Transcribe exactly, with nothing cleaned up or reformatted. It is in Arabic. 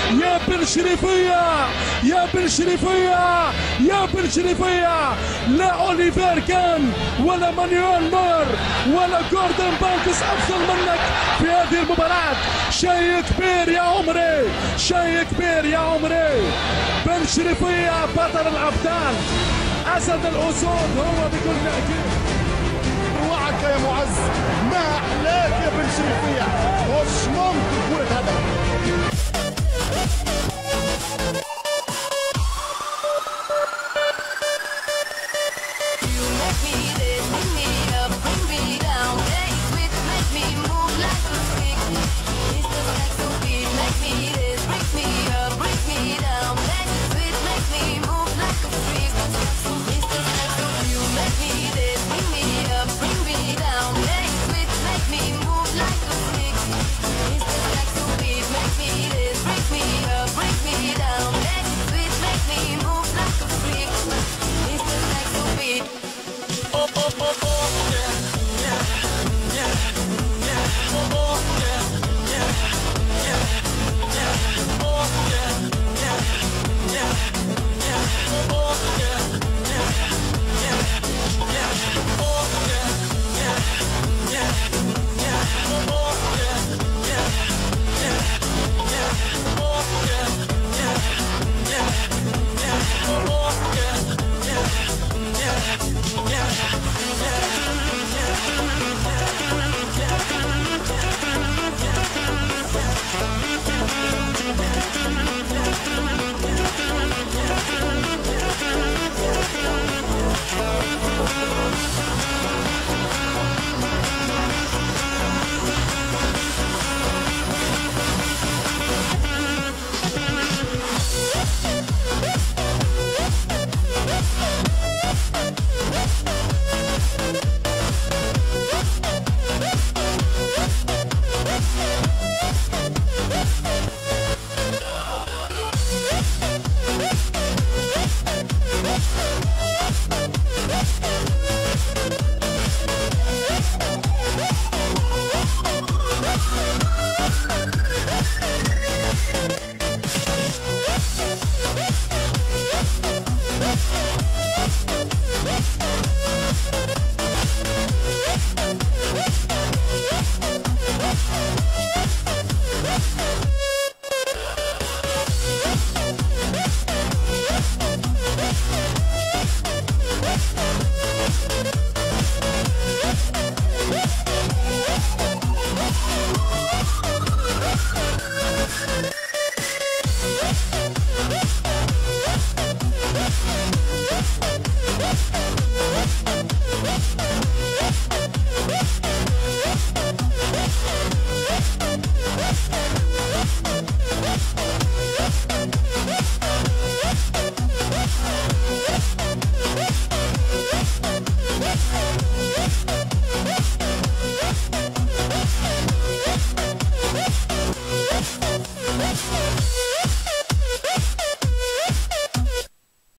يا بن شريفية يا بن شريفية يا بن شريفية. لا أوليفير كان ولا مانويل نور ولا جوردن بانكس أفضل منك في هذه المباراة. شيء كبير يا عمري، شيء كبير يا عمري. بن شريفية بطل الأبطال، أسد الأسود هو بكل تأكيد. وعك يا معز، ما أحلاك يا بن شريفية، وش ممكن كرة هدف.